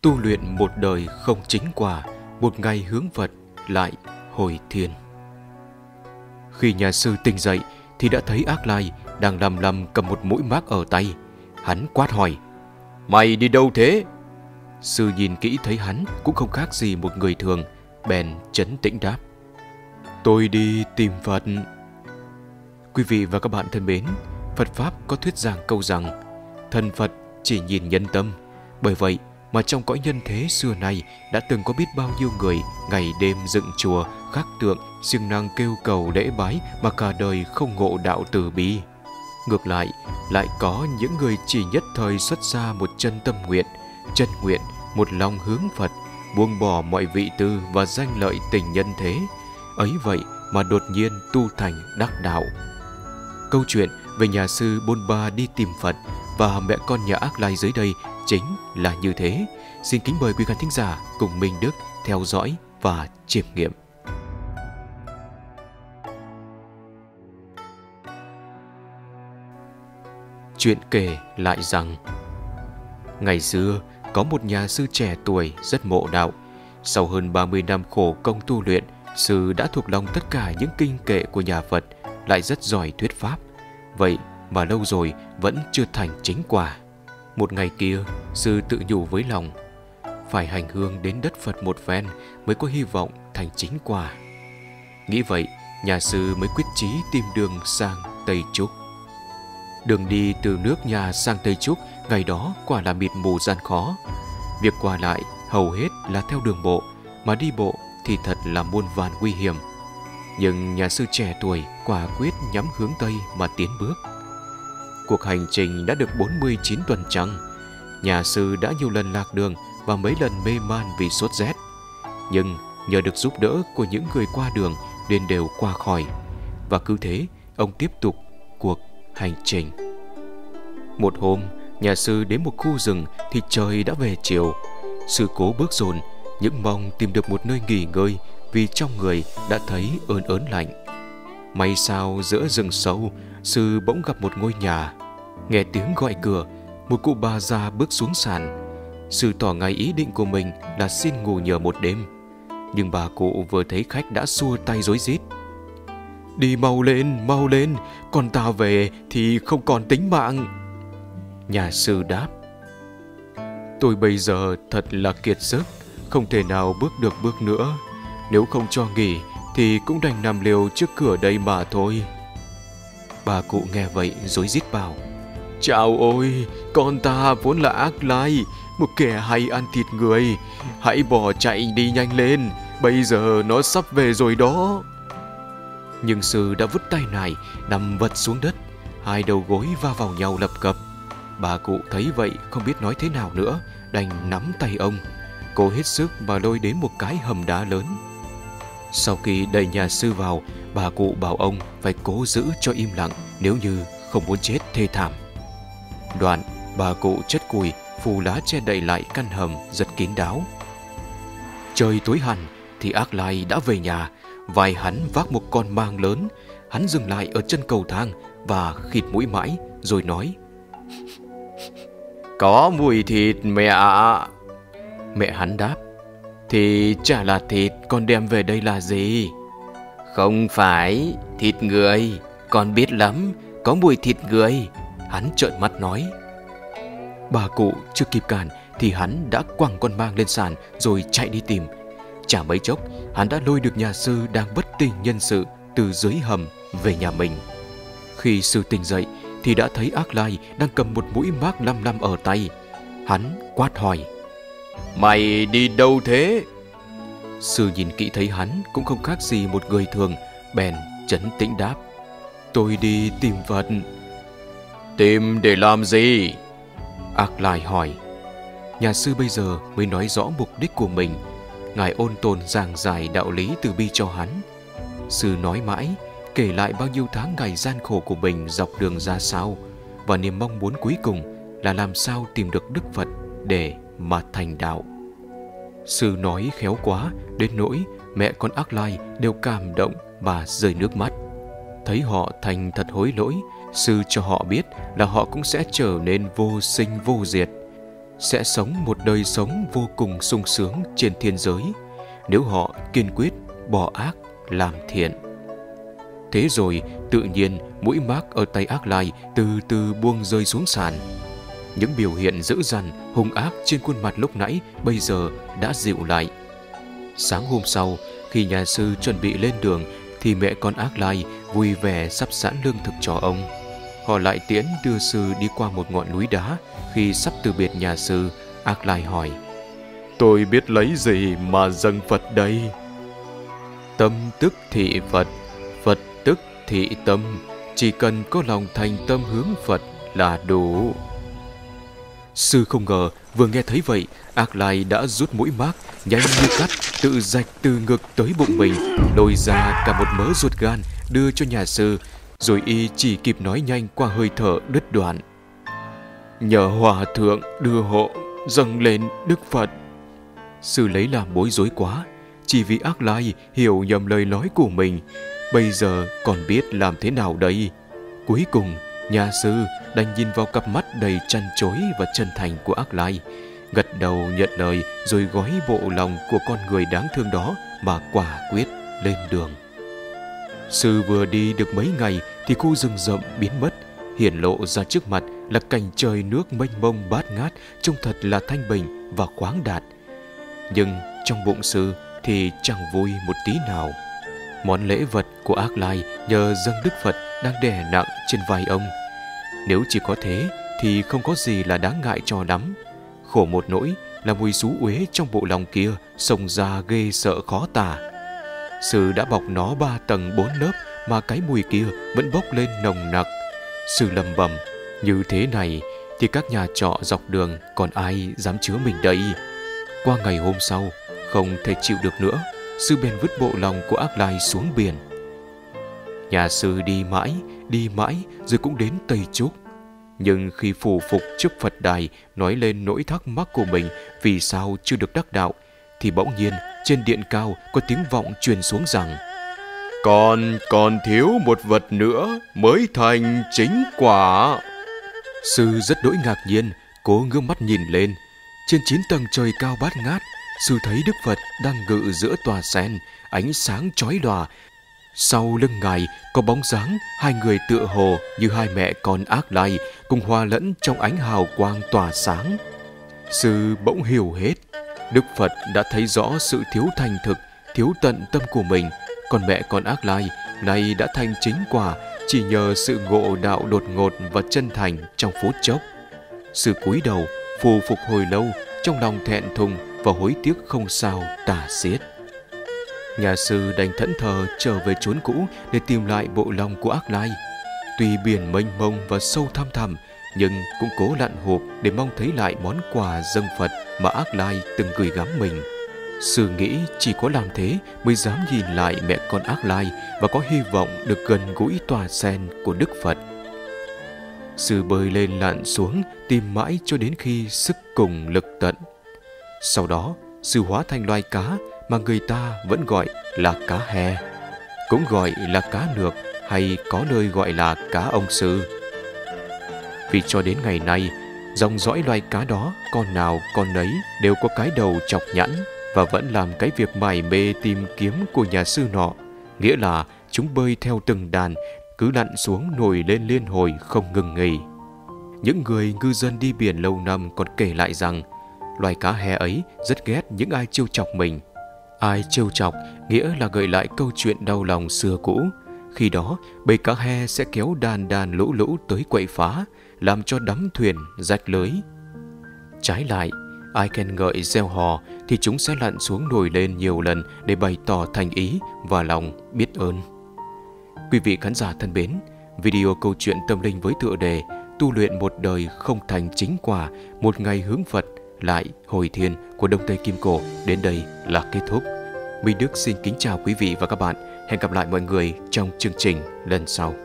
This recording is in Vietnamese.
tu luyện một đời không chính quả, một ngày hướng Phật lại hồi thiên. Khi nhà sư tỉnh dậy thì đã thấy Ác Lai đang lầm lầm cầm một mũi mác ở tay. Hắn quát hỏi: "Mày đi đâu thế?" Sư nhìn kỹ thấy hắn cũng không khác gì một người thường, bèn trấn tĩnh đáp: "Tôi đi tìm Phật." Quý vị và các bạn thân mến, Phật Pháp có thuyết giảng câu rằng thần Phật chỉ nhìn nhân tâm. Bởi vậy mà trong cõi nhân thế xưa nay đã từng có biết bao nhiêu người ngày đêm dựng chùa, khắc tượng, siêng năng kêu cầu lễ bái mà cả đời không ngộ đạo từ bi. Ngược lại, lại có những người chỉ nhất thời xuất ra một chân tâm nguyện, chân nguyện, một lòng hướng Phật, buông bỏ mọi vị tư và danh lợi tình nhân thế. Ấy vậy mà đột nhiên tu thành đắc đạo. Câu chuyện về nhà sư Bôn Ba đi tìm Phật và mẹ con nhà Ác Lai dưới đây chính là như thế. Xin kính mời quý khán thính giả cùng Minh Đức theo dõi và chiêm nghiệm. Chuyện kể lại rằng ngày xưa có một nhà sư trẻ tuổi rất mộ đạo. Sau hơn 30 năm khổ công tu luyện, sư đã thuộc lòng tất cả những kinh kệ của nhà Phật, lại rất giỏi thuyết pháp. Vậy mà lâu rồi vẫn chưa thành chính quả. Một ngày kia, sư tự nhủ với lòng: phải hành hương đến đất Phật một phen mới có hy vọng thành chính quả. Nghĩ vậy, nhà sư mới quyết chí tìm đường sang Tây Trúc. Đường đi từ nước nhà sang Tây Trúc ngày đó quả là mịt mù gian khó. Việc qua lại hầu hết là theo đường bộ, mà đi bộ thì thật là muôn vàn nguy hiểm. Nhưng nhà sư trẻ tuổi quả quyết nhắm hướng Tây mà tiến bước. Cuộc hành trình đã được 49 tuần trăng. Nhà sư đã nhiều lần lạc đường và mấy lần mê man vì sốt rét. Nhưng nhờ được giúp đỡ của những người qua đường nên đều qua khỏi. Và cứ thế, ông tiếp tục cuộc hành trình. Một hôm, nhà sư đến một khu rừng thì trời đã về chiều. Sư cố bước dồn, những mong tìm được một nơi nghỉ ngơi vì trong người đã thấy ớn ớn lạnh. May sao giữa rừng sâu, sư bỗng gặp một ngôi nhà. Nghe tiếng gọi cửa, một cụ bà già bước xuống sàn. Sư tỏ ngay ý định của mình là xin ngủ nhờ một đêm. Nhưng bà cụ vừa thấy khách đã xua tay rối rít: "Đi mau lên, còn ta về thì không còn tính mạng." Nhà sư đáp: "Tôi bây giờ thật là kiệt sức, không thể nào bước được bước nữa. Nếu không cho nghỉ thì cũng đành nằm liều trước cửa đây mà thôi." Bà cụ nghe vậy rối rít bảo: "Chào ôi, con ta vốn là Ác Lai, một kẻ hay ăn thịt người. Hãy bỏ chạy đi nhanh lên, bây giờ nó sắp về rồi đó." Nhưng sư đã vứt tay nải, nằm vật xuống đất, hai đầu gối va vào nhau lập cập. Bà cụ thấy vậy không biết nói thế nào nữa, đành nắm tay ông, cố hết sức mà lôi đến một cái hầm đá lớn. Sau khi đẩy nhà sư vào, bà cụ bảo ông phải cố giữ cho im lặng nếu như không muốn chết thê thảm. Đoạn, bà cụ chất củi phủ lá che đậy lại căn hầm rất kín đáo. Trời tối hẳn thì Ác Lai đã về nhà. Vai hắn vác một con mang lớn. Hắn dừng lại ở chân cầu thang và khịt mũi mãi rồi nói: "Có mùi thịt mẹ ạ." Mẹ hắn đáp: "Thì chả là thịt, con đem về đây là gì?" "Không phải, thịt người, con biết lắm, có mùi thịt người." Hắn trợn mắt nói. Bà cụ chưa kịp cản thì hắn đã quẳng con mang lên sàn rồi chạy đi tìm. Chả mấy chốc, hắn đã lôi được nhà sư đang bất tỉnh nhân sự từ dưới hầm về nhà mình. Khi sư tỉnh dậy thì đã thấy Ác Lai đang cầm một mũi mác lăm lăm ở tay. Hắn quát hỏi: "Mày đi đâu thế?" Sư nhìn kỹ thấy hắn cũng không khác gì một người thường, bèn trấn tĩnh đáp: "Tôi đi tìm Phật." "Tìm để làm gì?" Ác Lai hỏi. Nhà sư bây giờ mới nói rõ mục đích của mình. Ngài ôn tồn giảng giải đạo lý từ bi cho hắn. Sư nói mãi, kể lại bao nhiêu tháng ngày gian khổ của mình dọc đường ra sao, và niềm mong muốn cuối cùng là làm sao tìm được Đức Phật để mà thành đạo. Sư nói khéo quá đến nỗi mẹ con Ác Lai đều cảm động mà rơi nước mắt. Thấy họ thành thật hối lỗi, sư cho họ biết là họ cũng sẽ trở nên vô sinh vô diệt. sẽ sống một đời sống vô cùng sung sướng trên thiên giới nếu họ kiên quyết bỏ ác làm thiện. Thế rồi tự nhiên mũi mác ở tay Ác Lai từ từ buông rơi xuống sàn. Những biểu hiện dữ dằn, hung ác trên khuôn mặt lúc nãy bây giờ đã dịu lại. Sáng hôm sau, khi nhà sư chuẩn bị lên đường thì mẹ con Ác Lai vui vẻ sắp sẵn lương thực cho ông. Họ lại tiễn đưa sư đi qua một ngọn núi đá. Khi sắp từ biệt nhà sư, Ác Lai hỏi: "Tôi biết lấy gì mà dâng Phật đây?" "Tâm tức thị Phật, Phật tức thị tâm. Chỉ cần có lòng thành tâm hướng Phật là đủ." Sư không ngờ vừa nghe thấy vậy, Ác Lai đã rút mũi mác nhanh như cắt, tự rạch từ ngực tới bụng mình, lôi ra cả một mớ ruột gan đưa cho nhà sư, rồi y chỉ kịp nói nhanh qua hơi thở đứt đoạn: "Nhờ hòa thượng đưa hộ dâng lên Đức Phật." Sư lấy làm bối rối quá, chỉ vì Ác Lai hiểu nhầm lời nói của mình, bây giờ còn biết làm thế nào đây. Cuối cùng nhà sư đành nhìn vào cặp mắt đầy trăn trối và chân thành của Ác Lai, gật đầu nhận lời, rồi gói bộ lòng của con người đáng thương đó mà quả quyết lên đường. Sư vừa đi được mấy ngày thì khu rừng rậm biến mất, hiển lộ ra trước mặt là cảnh trời nước mênh mông bát ngát, trông thật là thanh bình và khoáng đạt. Nhưng trong bụng sư thì chẳng vui một tí nào. Món lễ vật của Ác Lai nhờ dâng Đức Phật đang đè nặng trên vai ông. Nếu chỉ có thế thì không có gì là đáng ngại cho lắm. Khổ một nỗi là mùi xú uế trong bộ lòng kia xông ra ghê sợ khó tả. Sư đã bọc nó 3 tầng 4 lớp mà cái mùi kia vẫn bốc lên nồng nặc. Sư lầm bầm: như thế này thì các nhà trọ dọc đường còn ai dám chứa mình đây. Qua ngày hôm sau, không thể chịu được nữa, sư bèn vứt bộ lòng của Ác Lai xuống biển. Nhà sư đi mãi rồi cũng đến Tây Trúc. Nhưng khi phủ phục trước Phật đài nói lên nỗi thắc mắc của mình vì sao chưa được đắc đạo, thì bỗng nhiên trên điện cao có tiếng vọng truyền xuống rằng: Còn thiếu một vật nữa mới thành chính quả. Sư rất đỗi ngạc nhiên, cố ngước mắt nhìn lên. Trên 9 tầng trời cao bát ngát, sư thấy Đức Phật đang ngự giữa tòa sen, ánh sáng chói lòa. Sau lưng ngài có bóng dáng hai người tựa hồ như hai mẹ con Ác Lai, cùng hòa lẫn trong ánh hào quang tỏa sáng. Sư bỗng hiểu hết. Đức Phật đã thấy rõ sự thiếu thành thực, thiếu tận tâm của mình, còn mẹ con Ác Lai này đã thành chính quả chỉ nhờ sự ngộ đạo đột ngột và chân thành trong phút chốc. Sư cúi đầu phù phục hồi lâu, trong lòng thẹn thùng và hối tiếc không sao tả xiết. Nhà sư đành thẫn thờ trở về chốn cũ để tìm lại bộ lòng của Ác Lai. Tuy biển mênh mông và sâu thăm thẳm, nhưng cũng cố lặn hộp để mong thấy lại món quà dâng Phật mà Ác Lai từng gửi gắm mình. Sư nghĩ chỉ có làm thế mới dám nhìn lại mẹ con Ác Lai và có hy vọng được gần gũi tòa sen của Đức Phật. Sư bơi lên lặn xuống, tìm mãi cho đến khi sức cùng lực tận. Sau đó, sư hóa thành loài cá mà người ta vẫn gọi là cá he, cũng gọi là cá nược, hay có nơi gọi là cá ông sư. Vì cho đến ngày nay, dòng dõi loài cá đó con nào con nấy đều có cái đầu chọc nhẵn và vẫn làm cái việc mải mê tìm kiếm của nhà sư nọ, nghĩa là chúng bơi theo từng đàn, cứ lặn xuống nổi lên liên hồi không ngừng nghỉ. Những người ngư dân đi biển lâu năm còn kể lại rằng loài cá he ấy rất ghét những ai trêu chọc mình. Ai trêu chọc nghĩa là gợi lại câu chuyện đau lòng xưa cũ. Khi đó bầy cá he sẽ kéo đàn lũ lũ tới quậy phá, làm cho đắm thuyền rách lưới. Trái lại, ai khen ngợi gieo hò thì chúng sẽ lặn xuống nổi lên nhiều lần để bày tỏ thành ý và lòng biết ơn. Quý vị khán giả thân mến, video câu chuyện tâm linh với tựa đề Tu luyện một đời không thành chính quả, một ngày hướng Phật lại hồi thiên của Đông Tây Kim Cổ đến đây là kết thúc. Minh Đức xin kính chào quý vị và các bạn. Hẹn gặp lại mọi người trong chương trình lần sau.